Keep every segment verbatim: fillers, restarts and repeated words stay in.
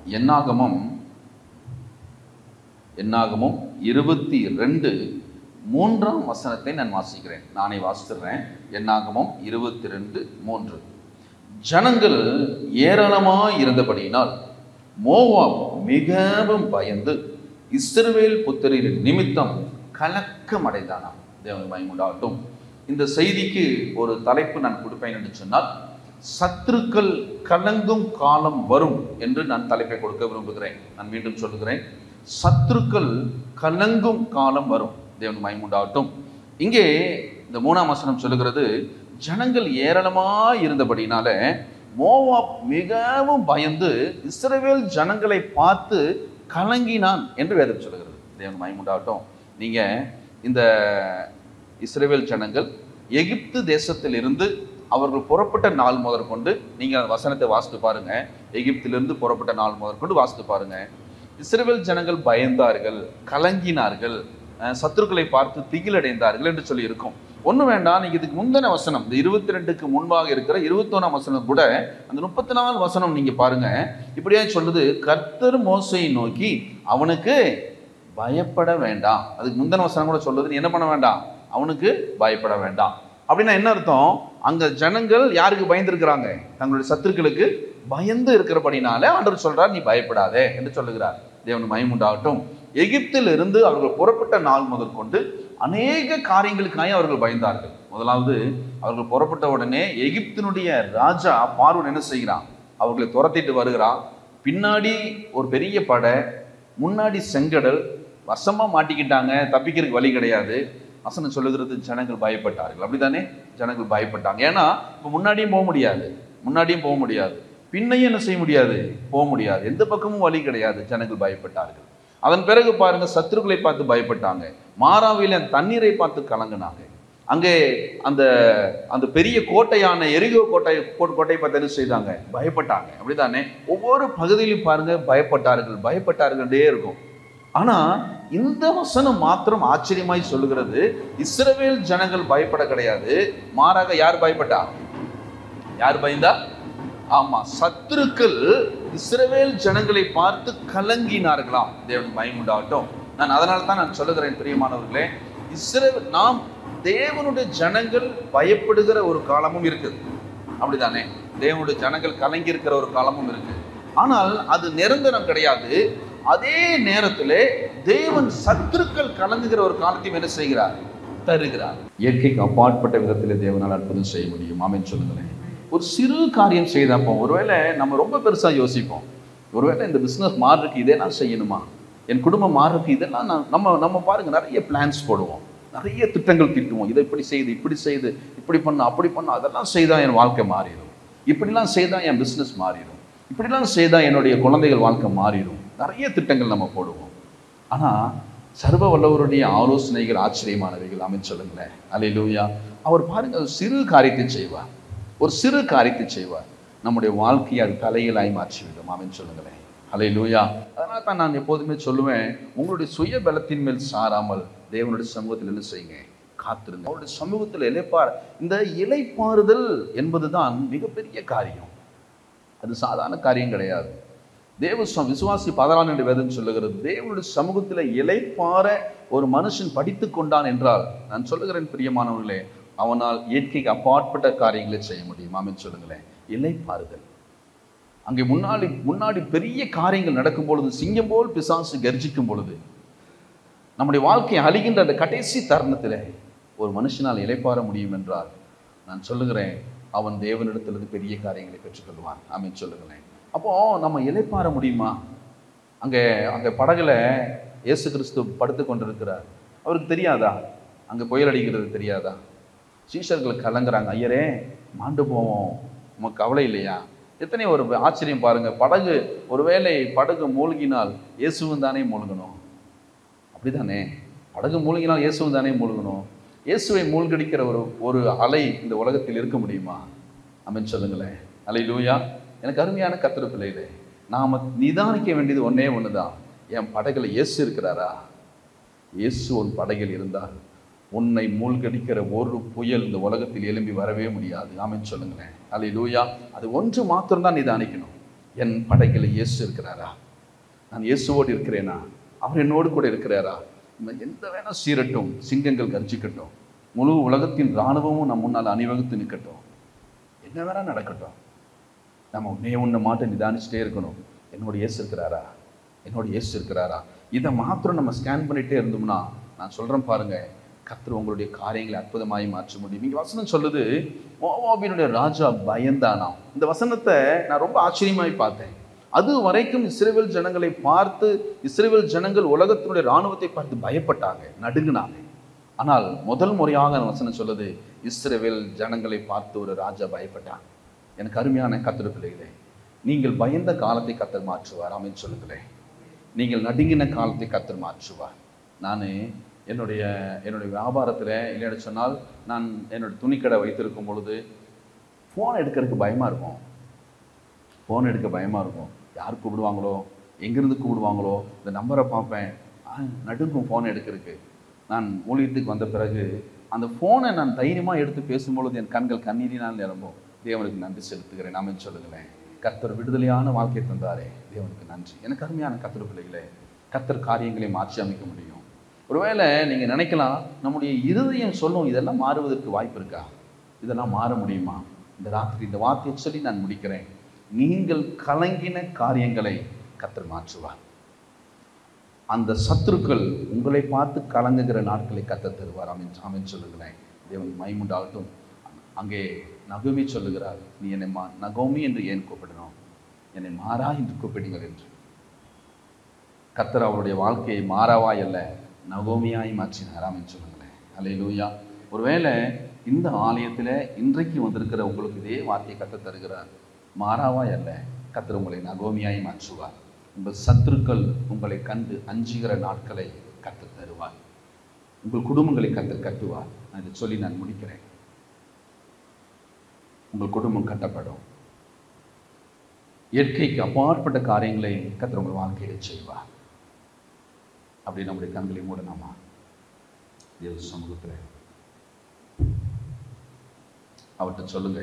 என்னாகமம் என்னாகமம் இருபத்தி ரெண்டு மூன்றாம் வசனத்தை நான் வாசிக்கிறேன். நானே வாசிக்கிறேன். என்னாகமம் இருபத்தி ரெண்டு மூன்று. ஜனங்கள் ஏராளமாய் இருந்தபடியினால் மோவாப் மிகவும் பயந்து இஸ்ரவேல் புத்திரரின் நிமித்தம் கலக்கம் அடைந்தானாம். தேவன் மகிமையுண்டாகட்டும். இந்த செய்திக்கு ஒரு தலைப்பு நான் கொடுப்பேன் என்று சொன்னால், சத்துருக்கள் கலங்கும் காலம் வரும் என்று நான் தலைப்பை கொடுக்க விரும்புகிறேன். நான் மீண்டும் சொல்லுகிறேன், சத்துருக்கள் கலங்கும் காலம் வரும். தேவன் மகிமையுண்டாகட்டும். இங்கே இந்த மூணாம் வசனம் சொல்லுகிறது, ஜனங்கள் ஏராளமாய் இருந்தபடினால மோவாப் மிகவும் பயந்து இஸ்ரவேல் ஜனங்களை பார்த்து கலங்கினான் என்று வேதம் சொல்லுகிறது. தேவன் மகிமையுண்டாகட்டும். நீங்க இந்த இஸ்ரவேல் ஜனங்கள் எகிப்து தேசத்தில் இருந்து அவர்கள் புறப்பட்ட நாள் முதற்கொண்டு நீங்க வசனத்தை வாசித்து பாருங்க. எகிப்திலிருந்து புறப்பட்ட நாள் முதற்கொண்டு வாசித்து பாருங்க. இஸ்ரவேல் ஜனங்கள் பயந்தார்கள், கலங்கினார்கள், சத்துருக்களை பார்த்து திகிலடைந்தார்கள் என்று சொல்லி இருக்கும். ஒண்ணு வேண்டாம், நீங்க இதுக்கு முந்தின வசனம், இந்த இருபத்தி ரெண்டுக்கு முன்பாக இருக்கிற இருபத்தி ஒன்னாம் வசனம் கூட அந்த முப்பத்தி நாலு வசனம் நீங்க பாருங்க. இப்படியே சொல்லுது, கர்த்தர் மோசையை நோக்கி அவனுக்கு பயப்பட வேண்டாம். அதுக்கு முந்தின வசனம் கூட சொல்லுது, நீ என்ன பண்ண வேண்டாம், அவனுக்கு பயப்பட வேண்டாம். அப்படின்னா என்ன அர்த்தம்? அங்க ஜனங்கள் யாருக்கு பயந்து இருக்கிறாங்க? தங்களுடைய சத்துருக்களுக்கு பயந்து இருக்கிறபடினால ஆண்டவர் சொல்றார், நீ பயப்படாதே என்று சொல்லுகிறார். தேவன் மகிமையுண்டாகட்டும். எகிப்தில் இருந்து அவர்கள் புறப்பட்ட நாள் முதற்கொண்டு அநேக காரியங்களுக்காக அவர்கள் பயந்தார்கள். முதலாவது, அவர்கள் புறப்பட்ட உடனே எகிப்தினுடைய ராஜா பார்வோன் என்ன செய்கிறான்? அவர்களை துரத்திட்டு வருகிறான். பின்னாடி ஒரு பெரிய படை, முன்னாடி செங்கடல், வசமா மாட்டிக்கிட்டாங்க, தப்பிக்கிறதுக்கு வழி கிடையாது. வசனம் சொல்லுகிறது, ஜனங்கள் பயப்பட்டார்கள். அப்படித்தானே? ஜனங்கள் பயப்பட்டாங்க. ஏன்னா இப்போ முன்னாடியும் போக முடியாது, முன்னாடியும் போக முடியாது, பின்னையும் என்ன செய்ய முடியாது, போக முடியாது, எந்த பக்கமும் வழி கிடையாது. ஜனங்கள் பயப்பட்டார்கள். அதன் பிறகு பாருங்க, சத்துருக்களை பார்த்து பயப்பட்டாங்க. மாறாவில தண்ணீரை பார்த்து கலங்கினாங்க. அங்கே அந்த அந்த பெரிய கோட்டையான எரிகோ கோட்டை கோட்டையை பார்த்து என்ன செய்தாங்க? பயப்பட்டாங்க. அப்படித்தானே? ஒவ்வொரு பகுதியிலும் பாருங்க, பயப்பட்டார்கள் பயப்பட்டார்களே இருக்கும். ஆனா இந்த வசனம் மாத்திரம் ஆச்சரியமாய் சொல்லுகிறது, இஸ்ரவேல் ஜனங்கள் பயப்பட கிடையாது, மாறாக யார் பயப்பட்டா? யார் பயந்தா? ஆமா, சத்துருக்கள் இஸ்ரவேல் ஜனங்களை பார்த்து கலங்கினார்களாம். தேவன் மகிமையுண்டாகட்டும். நான் அதனால தான் நான் சொல்லுகிறேன், பிரியமானவர்களே, இஸ்ரவேல் நாம் தேவனுடைய ஜனங்கள் பயப்படுகிற ஒரு காலமும் இருக்குது. அப்படிதானே? தேவனுடைய ஜனங்கள் கலங்கி இருக்கிற ஒரு காலமும் இருக்கு. ஆனால் அது நிரந்தரம் கிடையாது. அதே நேரத்தில் தேவன் சத்துருக்கள் கலங்குகிற ஒரு காலத்தையும் என்ன செய்கிறார்? தருகிறார். இயற்கைக்கு அப்பாற்பட்ட விதத்தில் தேவனால் அற்புதம் செய்ய முடியும். ஆமென் சொல்லுங்களேன். ஒரு சிறு காரியம் செய்தப்போ, ஒருவேளை நம்ம ரொம்ப பெருசா யோசிப்போம், ஒருவேளை இந்த பிசினஸ் மாறுறதுக்கு இதெல்லாம் செய்யணுமா, என் குடும்பம் மாறுறதுக்கு இதெல்லாம் நம்ம நம்ம பாருங்க, நிறைய பிளான்ஸ் போடுவோம், நிறைய திட்டங்கள் தீட்டுவோம். இதை இப்படி செய்து இப்படி செய்து இப்படி பண்ண அப்படி பண்ண, அதெல்லாம் செய்தா என் வாழ்க்கை மாறிடும், இப்படிலாம் செய்தா என் பிசினஸ் மாறிடும், இப்படிலாம் செய்தா என்னுடைய குழந்தைகள் வாழ்க்கை மாறிடும். நிறைய திட்டங்கள் நம்ம போடுவோம். ஆனா சர்வ வல்லவருடைய ஆலோசனைகள் ஆச்சரியமானவைகள். ஆமென் சொல்லுங்களேன். அல்லேலூயா. அவர் பாருங்க, சிறு காரியத்தை செய்வார், ஒரு சிறு காரியத்தை செய்வார், நம்முடைய வாழ்க்கையை அது தலையிலாய் மாற்றிவிடும். ஆமென் சொல்லுங்களேன். அல்லேலூயா. அதனால தான் நான் எப்போதுமே சொல்லுவேன், உங்களுடைய சுய பலத்தின் மேல் சாராமல் தேவனுடைய சமூகத்தில் என்ன செய்யுங்க? காத்திருங்க. அவருடைய சமூகத்தில் இளைப்பார். இந்த இளைப்பாறுதல் என்பதுதான் மிகப்பெரிய காரியம். அது சாதாரண காரியம் கிடையாது. தேவ விசுவாசி பதறான் என்று வேதம் சொல்லுகிறது. தேவனுடைய சமூகத்தில் இளைப்பாற ஒரு மனுஷன் படித்து கொண்டான் என்றால், நான் சொல்லுகிறேன் பிரியமானவர்களே, அவனால் இயற்கைக்கு அப்பாற்பட்ட காரியங்களை செய்ய முடியும். ஆமென் சொல்லுங்களேன். இளைப்பாறுதல். அங்கே முன்னாடி முன்னாடி பெரிய காரியங்கள் நடக்கும் பொழுது, சிங்கம் போல் பிசாசு கர்ஜிக்கும் பொழுது, நம்முடைய வாழ்க்கை அழிகின்ற அந்த கடைசி தருணத்தில் ஒரு மனுஷனால் இளைப்பாற முடியும் என்றால், நான் சொல்லுகிறேன், அவன் தேவனிடத்திலிருந்து பெரிய காரியங்களை பெற்றுக்கொள்வான். ஆமென் சொல்லுங்களேன். அப்போ நம்ம இளைப்பாற முடியுமா? அங்கே அங்கே படகுல இயேசு கிறிஸ்து படுத்து கொண்டிருக்கிறார். அவருக்கு தெரியாதா அங்கே புயல் அடிக்கிறது? தெரியாதா? சீஷர்கள் கலங்குறாங்க, ஐயரே மாண்டு போவோம், நமக்கு கவலை இல்லையா? எத்தனை ஒரு ஆச்சரியம் பாருங்க. படகு, ஒருவேளை படகு மூழ்கினால் இயேசுவும் தானே மூழ்கணும். அப்படிதானே? படகு மூழ்கினால் இயேசுவும் தானே மூழ்கணும். இயேசுவை மூழ்கடிக்கிற ஒரு ஒரு அலை இந்த உலகத்தில் இருக்க முடியுமா? ஆமென் சொல்லுங்களேன். அல்லேலூயா. எனக்கு அருமையான கர்த்தர் பிள்ளைகளே, நாம நிதானிக்க வேண்டியது ஒன்னே ஒண்ணுதான். என் படகுல இயேசு இருக்கிறாரா? இயேசு உன் படகில் இருந்தால் உன்னை மூழ்கடிக்கிற ஒரு புயல் இந்த உலகத்தில் எழும்பி வரவே முடியாது. ஆமென் சொல்லுங்களேன். அல்லேலூயா. அது ஒன்று மாத்திரம் தான் நிதானிக்கணும். என் படைகளை இயேசு இருக்கிறாரா? நான் இயேசுவோடு இருக்கிறேனா? அவர் என்னோடு கூட இருக்கிறாரா? எந்த வேணா சீரட்டும், சிங்கங்கள் கர்ஜிக்கட்டும், முழு உலகத்தின் இராணுவமும் நம் முன்னால் அணிவகுத்து நிற்கட்டும், என்ன வேணா நடக்கட்டும், நம்ம உன்னே உன்னை மாட்ட நிதானிச்சுட்டே இருக்கணும். என்னோட இயேசு இருக்கிறாரா? என்னோட இயேசு இருக்கிறாரா? இதை மாத்திரம் நம்ம ஸ்கேன் பண்ணிட்டே இருந்தோம்னா, நான் சொல்றேன் பாருங்க, கர்த்தர் உங்களுடைய காரியங்களை அற்புதமாய் மாற்ற முடியும். இங்க வசனம் சொல்லுது, மோவாபினுடைய ராஜா பயந்தானாம். இந்த வசனத்தை நான் ரொம்ப ஆச்சரியமாய் பார்த்தேன். அது வரைக்கும் இஸ்ரவேல் ஜனங்களை பார்த்து, இஸ்ரவேல் ஜனங்கள் உலகத்தினுடைய இராணுவத்தை பார்த்து பயப்பட்டாங்க, நடுங்கினாங்க. ஆனால் முதல் முறையாக அந்த வசனம் சொல்லுது, இஸ்ரவேல் ஜனங்களை பார்த்து ஒரு ராஜா பயப்பட்டாங்க. எனக்கு அருமையான கர்த்தர் பிள்ளைகளே, நீங்கள் பயந்த காலத்தை கர்த்தர் மாற்றுவார். ஆமென் சொல்லுங்களேன். நீங்கள் நடுங்கின காலத்தை கர்த்தர் மாற்றுவார். நான் என்னுடைய என்னுடைய வியாபாரத்தில் இல்லைன்னு சொன்னால், நான் என்னுடைய துணிக்கடை வைத்திருக்கும் பொழுது ஃபோன் எடுக்கிறதுக்கு பயமாக இருக்கும். ஃபோன் எடுக்க பயமாக இருக்கும். யார் கூப்பிடுவாங்களோ, எங்கேருந்து கூப்பிடுவாங்களோ, இந்த நம்பரை பார்ப்பேன், நடுங்கும் ஃபோன் எடுக்கிறதுக்கு. நான் ஊழியத்துக்கு வந்த பிறகு அந்த ஃபோனை நான் தைரியமாக எடுத்து பேசும்பொழுது என் கண்கள் கண்ணீரினால் நிரம்பும். தேவனுக்கு நன்றி செலுத்துகிறேன். நாம சொல்லுங்களேன், கர்த்தர் விடுதலையான வாழ்க்கை தந்தாரே, தேவனுக்கு நன்றி. எனக்கு அருமையான கர்த்தர் பிள்ளைகளே, கர்த்தர் காரியங்களை மாற்றி அமைக்க முடியும். ஒருவேளை நீங்கள் நினைக்கலாம், நம்முடைய இருதயம் சொல்லும் இதெல்லாம் மாறுவதற்கு வாய்ப்பு இருக்கா? இதெல்லாம் மாற முடியுமா? இந்த ராத்திரி இந்த வார்த்தையை சொல்லி நான் முடிக்கிறேன். நீங்கள் கலங்கின காரியங்களை கர்த்தர் மாற்றுவார். அந்த சத்துருக்கள் உங்களை பார்த்து கலங்குகிற நாட்களை கர்த்தர் தருவார். ஆமென் ஆமென் சொல்லுகிறேன். தேவன் மைமுண்டாகட்டும். அங்கே நகோமி சொல்லுகிறார், நீ என்னை மா நகோமி என்று ஏன் கூப்பிடணும், என்னை மாறா என்று கூப்பிடுங்கள் என்று. கர்த்தர் அவருடைய வாழ்க்கையை மாறாவாய் அல்ல, நகோமியாய் மாற்றினார். ஆமென் சொல்லுங்களேன். அல்லேலூயா. ஒருவேளை இந்த ஆலயத்தில் இன்றைக்கு வந்திருக்கிற உங்களுக்கு இதே வார்த்தையை கர்த்தர் தருகிறார். மாறாவாய் அல்ல, கர்த்தர் உங்களை நகோமியாய் மாற்றுவார். உங்கள் சத்துருக்கள் உங்களை கண்டு அஞ்சுகிற நாட்களை கர்த்தர் தருவார். உங்கள் குடும்பங்களை கர்த்தர் கட்டுவார். நான் இதை சொல்லி நான் முடிக்கிறேன். உங்கள் குடும்பம் கட்டப்படும். இயற்கைக்கு அப்பாற்பட்ட காரியங்களை கர்த்தர் உங்கள் வாழ்க்கையை செய்வார். அப்படி நம்முடைய கண்களை மூடனாமா தேவ சமூகத்தில் அவர்கிட்ட சொல்லுங்க,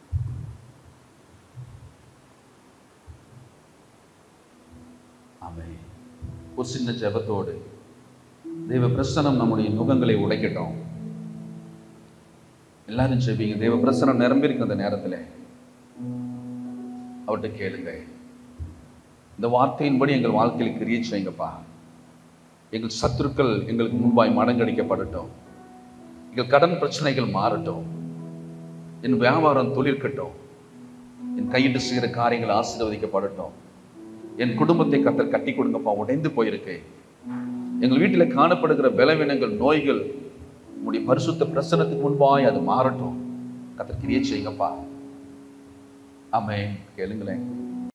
ஆமென். ஒரு சின்ன ஜெபத்தோடு தேவ பிரசன்னம் நம்முடைய நுகங்களை உடைக்கட்டும். எல்லாரும் ஜெபிங்க. தேவ பிரசன்னம் நிரம்பிருக்கு அந்த நேரத்தில். அவர்கிட்ட கேளுங்க, இந்த வார்த்தையின்படி எங்கள் வாழ்க்கையில் கிரியை செய்யுங்கப்பா. எங்கள் சத்துருக்கள் எங்களுக்கு முன்பாய் மடங்கடிக்கப்படட்டும். எங்கள் கடன் பிரச்சனைகள் மாறட்டும். என் வியாபாரம் தொழிற்கட்டும். என் கையிட்டு செய்கிற காரியங்கள் ஆசீர்வதிக்கப்படட்டும். என் குடும்பத்தை கர்த்தர் கட்டி கொடுங்கப்பா, உடைந்து போயிருக்கு. எங்கள் வீட்டில் காணப்படுகிற பலவீனங்கள், நோய்கள் உங்களுடைய பரிசுத்த பிரசன்னத்துக்கு முன்பாய் அது மாறட்டும். கர்த்தர் கிரியை செய்யுங்கப்பா. ஆமென். கேளுங்களேன்.